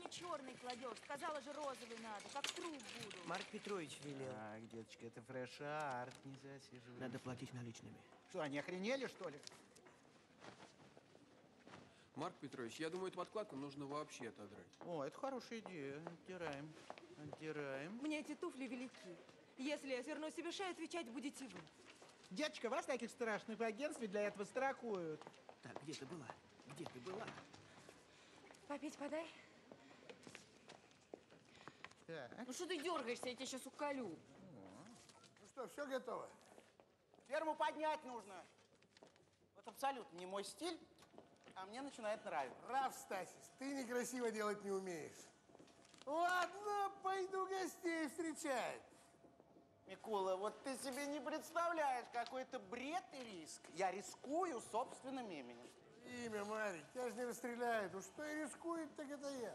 черный кладешь? Сказала же, розовый надо, как труп буду. Марк Петрович велел. Так, деточка, это фреш-арт, не засиживай. Надо платить наличными. Что, они охренели, что ли? Марк Петрович, я думаю, эту подкладку нужно вообще отодрать. О, это хорошая идея. Оттираем. Оттираем. Мне эти туфли велики. Если я сверну себе шею, отвечать будете вы. Деточка, вас таких страшных в агентстве для этого страхуют. Так, где ты была? Где ты была? Попить подай. Так. Ну что ты дергаешься, я тебя сейчас уколю. Ну что, все готово? Ферму поднять нужно. Вот абсолютно не мой стиль, а мне начинает нравиться. Прав, Стасис, ты некрасиво делать не умеешь. Ладно, пойду гостей встречать. Микула, вот ты себе не представляешь, какой это бред и риск. Я рискую собственным именем. Имя, Марик, тебя же не расстреляют. Уж что и рискует, так это я.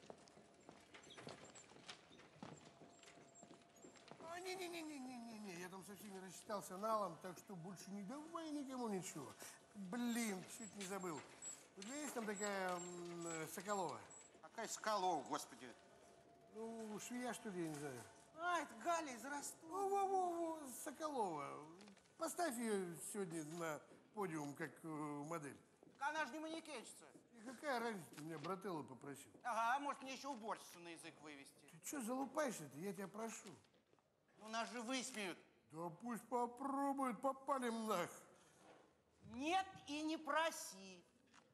Не-не-не, я там со всеми рассчитался налом, так что больше не давай никому ничего. Блин, чуть не забыл. У тебя есть там такая Соколова? Какая Соколова, господи. Ну, швея, что ли, я не знаю. А, это Галя из Ростова. Во-во-во, Соколова. Поставь ее сегодня на подиум как модель. Она же не манекенщица. И какая разница, у меня брателло попросил. Ага, а может мне еще уборщицу на язык вывести? Ты что залупаешься-то, я тебя прошу. Ну, нас же высмеют. Да пусть попробуют, попалим нах. Нет и не проси.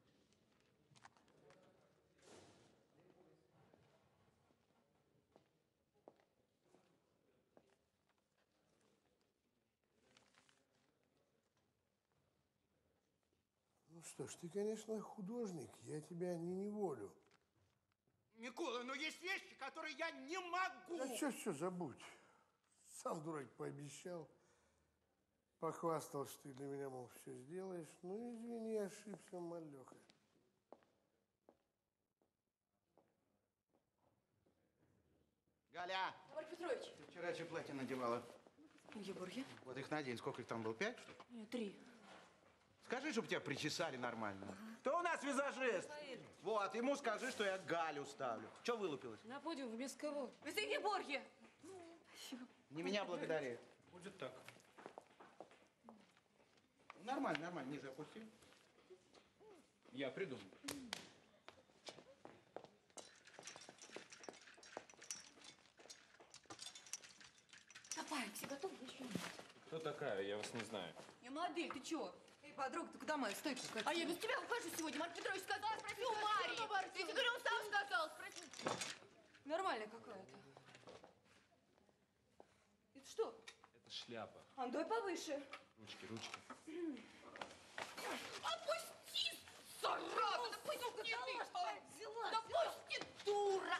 Ну что ж, ты, конечно, художник, я тебя не неволю. Микула, но есть вещи, которые я не могу. Да все, забудь. Сам дурак пообещал. Похвастал, что ты для меня, мол, все сделаешь. Ну, извини, ошибся, малеха. Галя, Марк Петрович. ты вчера что платье надевала? Егорья? Вот их надень. Сколько их там было? 5, что ли? Нет, 3. Скажи, чтобы тебя причесали нормально. Кто у нас визажист? Вот, ему скажи, что я Галю ставлю. Че вылупилась? На подиум вместо кого? Вместо Егорья. Не меня благодари. Будет так. Нормально, ниже опусти. Я придумал. Давай, все готовы? Еще нет. Кто такая? Я вас не знаю. Я модель, ты чё? Эй, подруга, ты куда моя стойка? А я без тебя ухожу сегодня. Марк Петрович сказал, спроси у Марии. Я тебе говорю, он сам сказал, спроси. Нормальная какая-то. Это что? Это шляпа. А, ну давай повыше. Ручки. Опусти, зараза! Да пусть ты! Взяла. Да пусть ты, дура!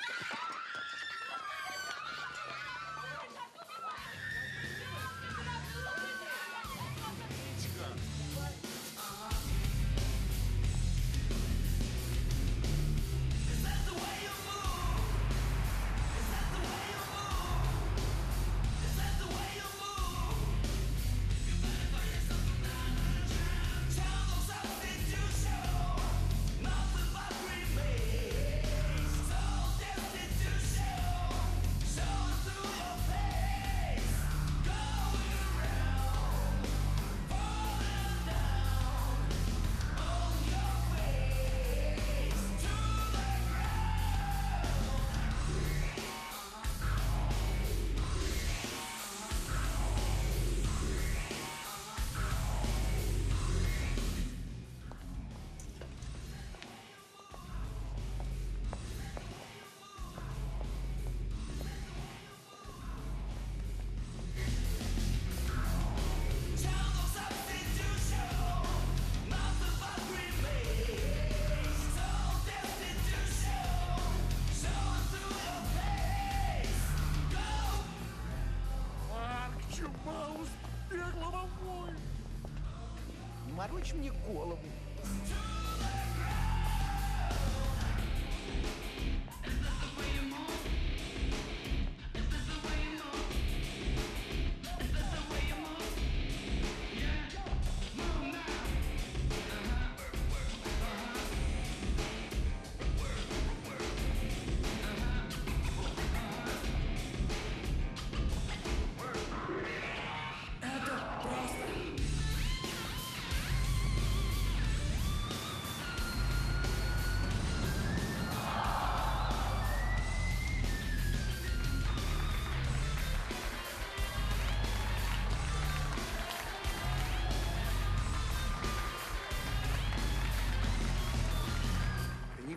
Не морочь мне голову.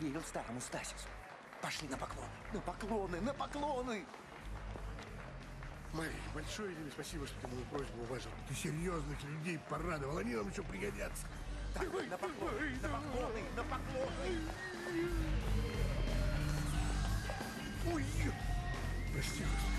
верил старому Стасису. Пошли на поклоны. На поклоны, на поклоны! Мария, большое тебе спасибо, что ты мою просьбу уважил. Ты серьезных людей порадовал, они нам еще пригодятся. Так, на поклоны, на поклоны, на поклоны! Ой, прости, Господи.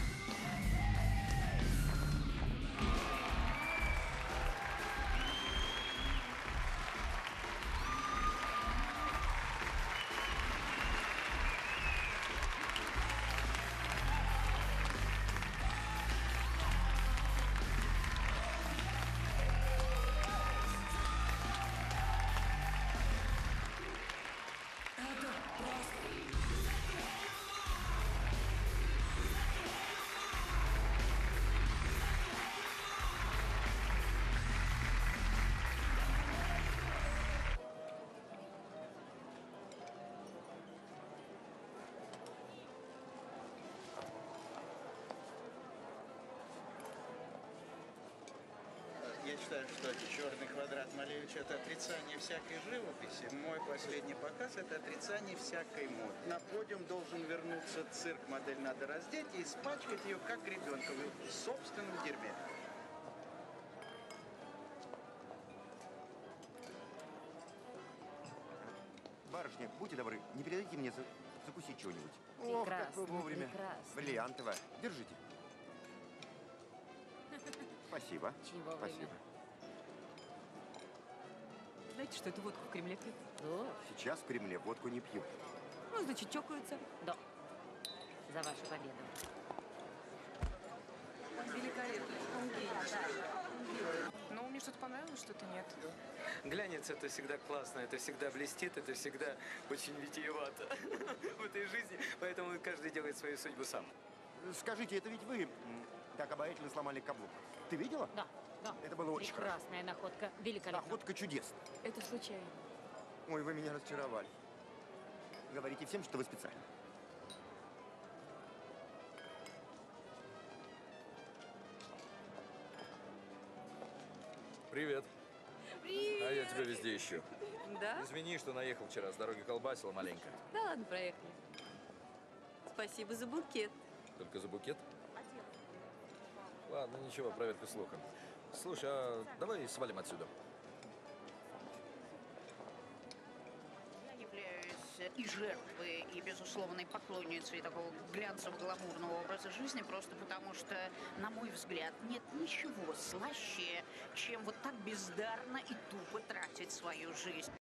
Я считаю, что черный квадрат Малевича – это отрицание всякой живописи. Мой последний показ – это отрицание всякой моды. На подиум должен вернуться цирк. Модель надо раздеть и испачкать ее, как ребенка, в собственном дерьме. Барышня, будьте добры, не передайте мне закусить чего-нибудь. Ох, как вы вовремя. Бриллиантово. Держите. Спасибо. Очень вовремя. Спасибо. Знаете, что эту водку в Кремле пьют? Да. Сейчас в Кремле водку не пьют. Ну, значит, чокаются. Да. За вашу победу. Великолепно. Он гений, да. Ну, мне что-то понравилось, что-то нет. Глянец — это всегда классно, это всегда блестит, это всегда очень витиевато в этой жизни. Поэтому каждый делает свою судьбу сам. Скажите, это ведь вы так обаятельно сломали каблук. Ты видела? Да, да. Это было очень хорошо. Прекрасная находка. Великолепно. Находка чудесная. Это случайно. Ой, вы меня разочаровали. Говорите всем, что вы специально. Привет. Привет. А я тебя везде ищу. Да? Извини, что наехал вчера, с дороги колбасила маленько. Да ладно, проехали. Спасибо за букет. Только за букет? Ладно, ничего, проверка слуха. Слушай, а давай свалим отсюда. Я являюсь и жертвой, и безусловной поклонницей такого глянцево-гламурного образа жизни, просто потому что, на мой взгляд, нет ничего слаще, чем вот так бездарно и тупо тратить свою жизнь.